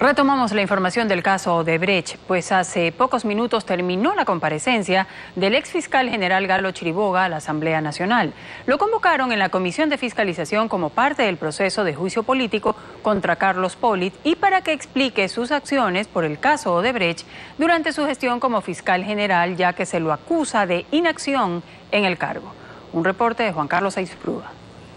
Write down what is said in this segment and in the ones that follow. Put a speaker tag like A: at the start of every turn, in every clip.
A: Retomamos la información del caso Odebrecht, pues hace pocos minutos terminó la comparecencia del exfiscal general Galo Chiriboga a la Asamblea Nacional. Lo convocaron en la Comisión de Fiscalización como parte del proceso de juicio político contra Carlos Pollitt y para que explique sus acciones por el caso Odebrecht durante su gestión como fiscal general, ya que se lo acusa de inacción en el cargo. Un reporte de Juan Carlos Aizprúa.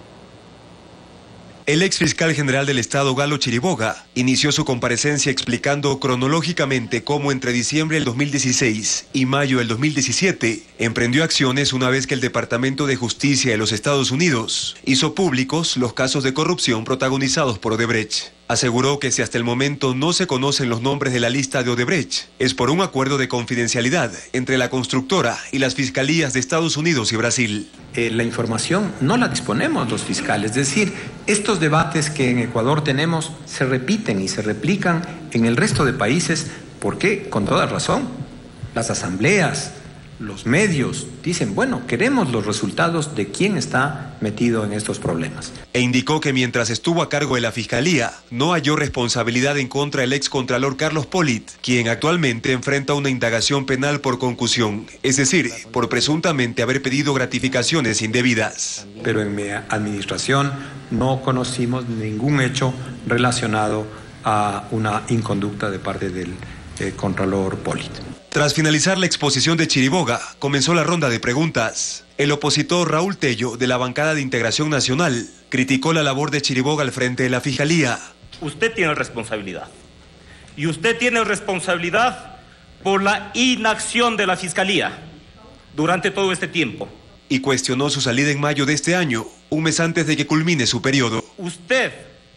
B: El exfiscal general del Estado, Galo Chiriboga, inició su comparecencia explicando cronológicamente cómo entre diciembre del 2016 y mayo del 2017 emprendió acciones una vez que el Departamento de Justicia de los Estados Unidos hizo públicos los casos de corrupción protagonizados por Odebrecht. Aseguró que si hasta el momento no se conocen los nombres de la lista de Odebrecht, es por un acuerdo de confidencialidad entre la constructora y las fiscalías de Estados Unidos y Brasil.
C: La información no la disponemos los fiscales, es decir, estos debates que en Ecuador tenemos se repiten y se replican en el resto de países porque, con toda razón, las asambleas, los medios dicen, bueno, queremos los resultados de quién está metido en estos problemas.
B: E indicó que mientras estuvo a cargo de la Fiscalía, no halló responsabilidad en contra del excontralor Carlos Pollitt, quien actualmente enfrenta una indagación penal por concusión, es decir, por presuntamente haber pedido gratificaciones indebidas.
C: Pero en mi administración no conocimos ningún hecho relacionado a una inconducta de parte del contralor Pollitt.
B: Tras finalizar la exposición de Chiriboga, comenzó la ronda de preguntas. El opositor Raúl Tello, de la bancada de Integración Nacional, criticó la labor de Chiriboga al frente de la Fiscalía.
D: Usted tiene responsabilidad. Y usted tiene responsabilidad por la inacción de la Fiscalía durante todo este tiempo.
B: Y cuestionó su salida en mayo de este año, un mes antes de que culmine su periodo.
D: Usted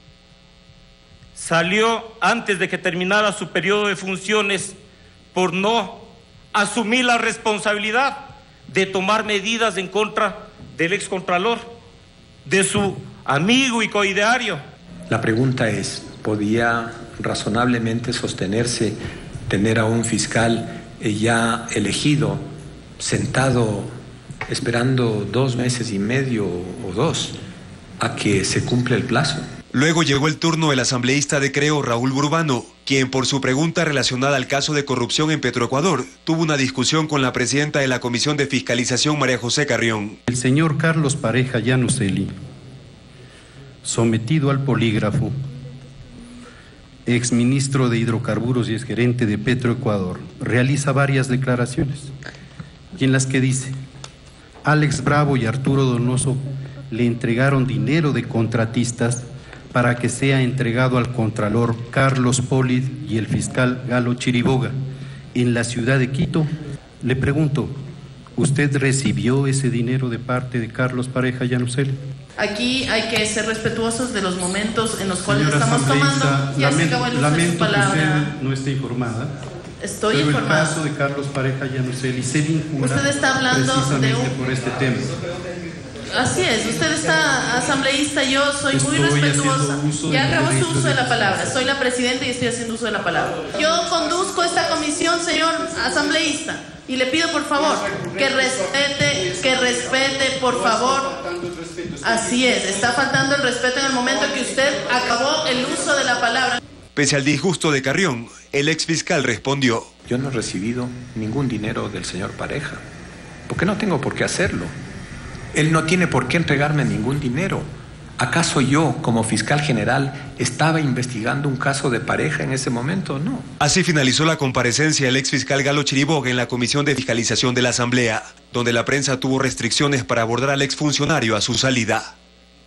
D: salió antes de que terminara su periodo de funciones por no asumir la responsabilidad de tomar medidas en contra del excontralor, de su amigo y coideario.
C: La pregunta es, ¿podía razonablemente sostenerse tener a un fiscal ya elegido, sentado, esperando 2 meses y medio o 2 a que se cumpla el plazo?
B: Luego llegó el turno del asambleísta de Creo, Raúl Burbano, quien por su pregunta relacionada al caso de corrupción en Petroecuador, tuvo una discusión con la presidenta de la Comisión de Fiscalización, María José Carrión.
E: El señor Carlos Pareja Llanoseli, sometido al polígrafo, exministro de Hidrocarburos y exgerente de Petroecuador, realiza varias declaraciones, y en las que dice: Alex Bravo y Arturo Donoso le entregaron dinero de contratistas para que sea entregado al contralor Carlos Pollitt y el fiscal Galo Chiriboga en la ciudad de Quito. Le pregunto, ¿usted recibió ese dinero de parte de Carlos Pareja Llanoseli?
F: Aquí hay que ser respetuosos de los momentos en los cuales estamos tomando. Ya se acabó el uso de su palabra.
E: Que usted no esté informada.
F: Estoy
E: pero
F: informada.
E: El caso de Carlos Pareja Llanoseli se vincula
F: usted está hablando
E: precisamente por este tema.
F: Así es, usted está asambleísta, yo soy muy respetuosa. Ya acabó su uso de la palabra. Soy la presidenta y estoy haciendo uso de la palabra. Yo conduzco esta comisión, señor asambleísta, y le pido por favor que respete, por favor. Así es, está faltando el respeto en el momento que usted acabó el uso de la palabra.
B: Pese al disgusto de Carrión, el exfiscal respondió:
C: Yo no he recibido ningún dinero del señor Pareja, porque no tengo por qué hacerlo. Él no tiene por qué entregarme ningún dinero. ¿Acaso yo, como fiscal general, estaba investigando un caso de Pareja en ese momento? No.
B: Así finalizó la comparecencia del exfiscal Galo Chiriboga en la Comisión de Fiscalización de la Asamblea, donde la prensa tuvo restricciones para abordar al exfuncionario a su salida.